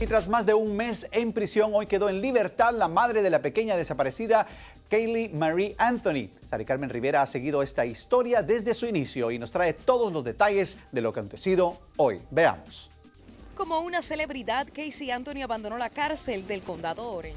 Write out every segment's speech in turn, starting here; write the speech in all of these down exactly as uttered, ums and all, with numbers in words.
Y tras más de un mes en prisión, hoy quedó en libertad la madre de la pequeña desaparecida, Kaylee Marie Anthony. Sari Carmen Rivera ha seguido esta historia desde su inicio y nos trae todos los detalles de lo acontecido hoy. Veamos. Como una celebridad, Casey Anthony abandonó la cárcel del condado Orange.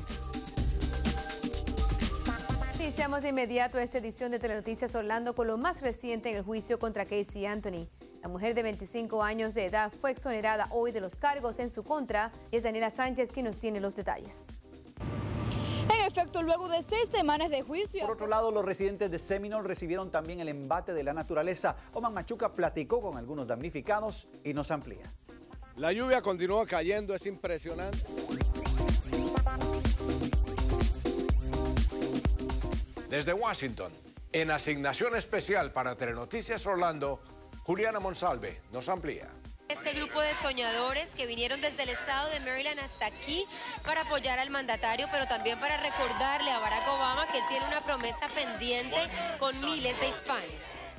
Iniciamos de inmediato esta edición de Telenoticias Orlando con lo más reciente en el juicio contra Casey Anthony. La mujer de veinticinco años de edad fue exonerada hoy de los cargos en su contra y es Daniela Sánchez quien nos tiene los detalles. En efecto, luego de seis semanas de juicio... Por otro lado, los residentes de Seminole recibieron también el embate de la naturaleza. Oman Machuca platicó con algunos damnificados y nos amplía. La lluvia continúa cayendo, es impresionante. Desde Washington, en asignación especial para Telenoticias Orlando, Juliana Monsalve nos amplía. Este grupo de soñadores que vinieron desde el estado de Maryland hasta aquí para apoyar al mandatario, pero también para recordarle a Barack Obama que él tiene una promesa pendiente con miles de hispanos.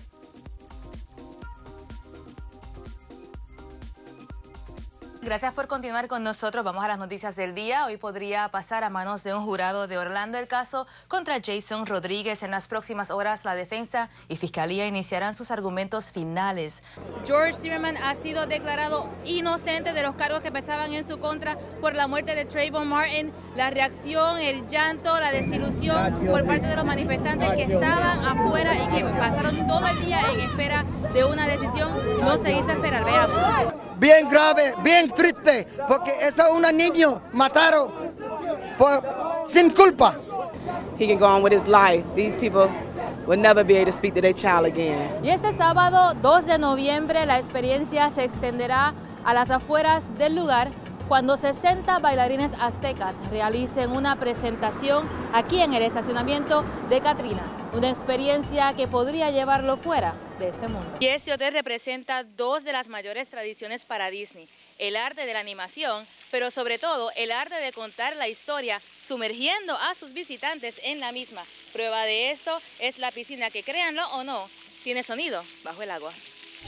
Gracias por continuar con nosotros. Vamos a las noticias del día. Hoy podría pasar a manos de un jurado de Orlando el caso contra Jason Rodríguez. En las próximas horas, la defensa y fiscalía iniciarán sus argumentos finales. George Zimmerman ha sido declarado inocente de los cargos que pesaban en su contra por la muerte de Trayvon Martin. La reacción, el llanto, la desilusión por parte de los manifestantes que estaban afuera y que pasaron todo el día en espera de una decisión, no se hizo esperar. Veamos. Bien grave, bien triste, porque esa una niña mataron por, sin culpa. He can go on with his life. These people will never be able to speak to their child again. Y este sábado, dos de noviembre, la experiencia se extenderá a las afueras del lugar cuando sesenta bailarines aztecas realicen una presentación aquí en el estacionamiento de Katrina. Una experiencia que podría llevarlo fuera de este mundo. Y este hotel representa dos de las mayores tradiciones para Disney. El arte de la animación, pero sobre todo el arte de contar la historia sumergiendo a sus visitantes en la misma. Prueba de esto es la piscina que, créanlo o no, tiene sonido bajo el agua.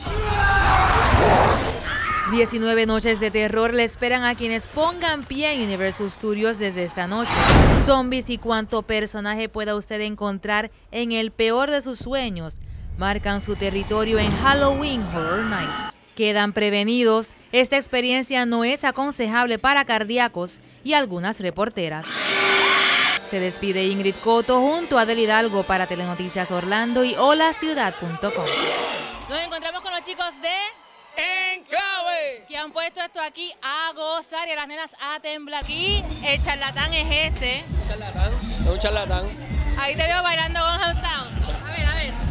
diecinueve noches de terror le esperan a quienes pongan pie en Universal Studios desde esta noche. Zombies y cuanto personaje pueda usted encontrar en el peor de sus sueños marcan su territorio en Halloween Horror Nights. Quedan prevenidos, esta experiencia no es aconsejable para cardíacos y algunas reporteras. Se despide Ingrid Coto junto a Del Hidalgo para Telenoticias Orlando y hola ciudad punto com. Nos encontramos con los chicos de Enclave, que han puesto esto aquí a gozar y a las nenas a temblar. Aquí el charlatán es este. Un charlatán, es un charlatán. Ahí te veo bailando con Housetown. A ver, a ver.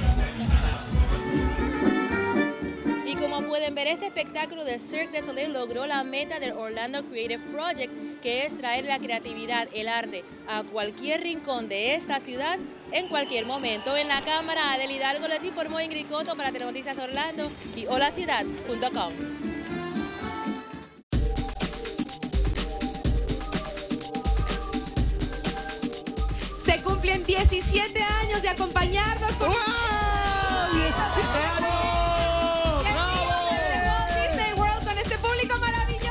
Y como pueden ver, este espectáculo de Cirque du Soleil logró la meta del Orlando Creative Project, que es traer la creatividad, el arte, a cualquier rincón de esta ciudad en cualquier momento. En la cámara del Hidalgo les informó Ingrid Coto para Telenoticias Orlando y hola ciudad punto com. Se cumplen diecisiete años de acompañarnos con... ¡Wow! ¡diecisiete años! Disney World con este público maravilloso.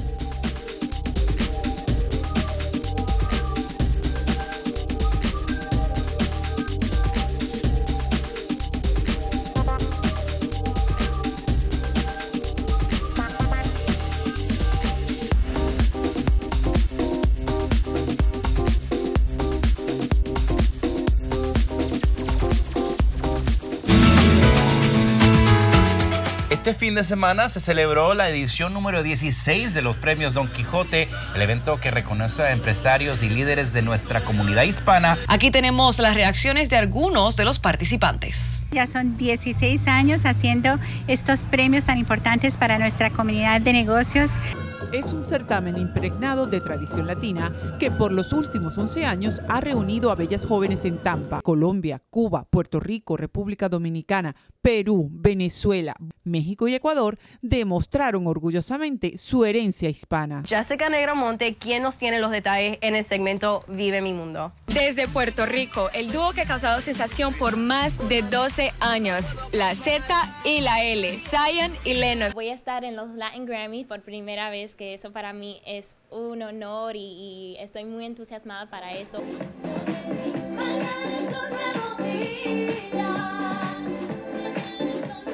Este fin de semana se celebró la edición número dieciséis de los premios Don Quijote, el evento que reconoce a empresarios y líderes de nuestra comunidad hispana. Aquí tenemos las reacciones de algunos de los participantes. Ya son dieciséis años haciendo estos premios tan importantes para nuestra comunidad de negocios. Es un certamen impregnado de tradición latina que por los últimos once años ha reunido a bellas jóvenes en Tampa, Colombia, Cuba, Puerto Rico, República Dominicana, Perú, Venezuela, México y Ecuador demostraron orgullosamente su herencia hispana. Jessica Negromonte, quien nos tiene los detalles en el segmento Vive mi Mundo. Desde Puerto Rico, el dúo que ha causado sensación por más de doce años, la Z y la L, Zion y Lennox. Voy a estar en los Latin Grammys por primera vez que eso para mí es un honor y, y estoy muy entusiasmada para eso.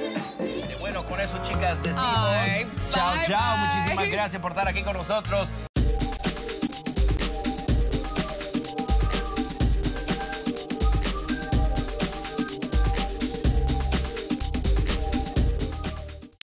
Bueno, con eso, chicas, decimos Ay, chao, bye, chao. bye. Muchísimas gracias por estar aquí con nosotros.